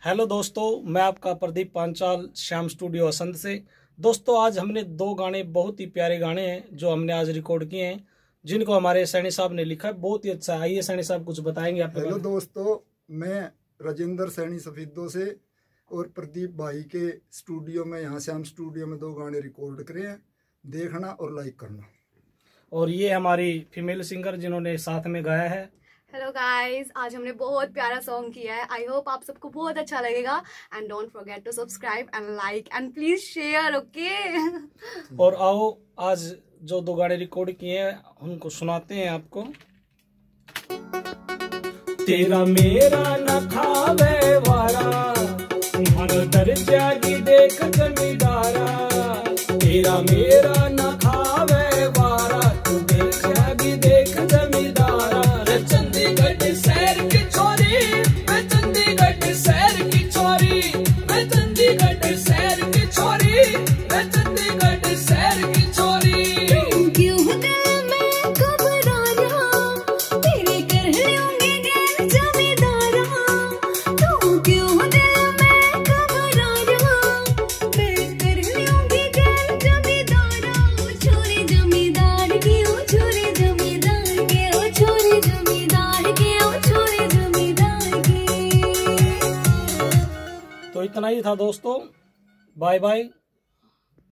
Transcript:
Hello दोस्तों, मैं आपका प्रदीप पांचाल श्याम स्टूडियो असंध से। दोस्तों, आज हमने दो गाने, बहुत ही प्यारे गाने हैं जो हमने आज रिकॉर्ड किए हैं, जिनको हमारे सैनी साहब ने लिखा है। बहुत ही अच्छा है। आइए सैनी साहब कुछ बताएंगे आप। हेलो दोस्तों, मैं राजेंद्र सैनी सफीदों से और प्रदीप भाई के स्टूडियो में, यहाँ श्याम स्टूडियो में दो गाने रिकॉर्ड करे हैं। देखना और लाइक करना। और ये हमारी फीमेल सिंगर जिन्होंने साथ में गाया है। हेलो गाइस, आज हमने बहुत प्यारा सॉन्ग किया है। आई होप आप सबको बहुत अच्छा लगेगा। And don't forget to subscribe and like and please share, okay. और आओ, आज जो दो गाने रिकॉर्ड किए हैं उनको सुनाते हैं आपको। तेरा मेरा न खावे वारा, हर दर्जा की देख जमींदारा। तेरा मेरा न खावे वारा, तू दर्जा की देख जमींदारा। चंडीगढ़ शहर की छोरी, मैं चंडीगढ़ शहर की छोरी, मैं चंडीगढ़ शहर की छोरी, मैं चंडीगढ़ शहर की छोरी। क्यों दिल में घबराया, तेरे कर लूंगी गैर जमींदारा। तू क्यों दिल में घबराया, मैं कर लूंगी गैर जमींदारा। ओ छोरी जमींदार की, ओ छोरी जमींदार के, ओ छोरी जमींदार के, ओ छोरी जमींदार की। तो इतना ही था दोस्तों। Bye bye.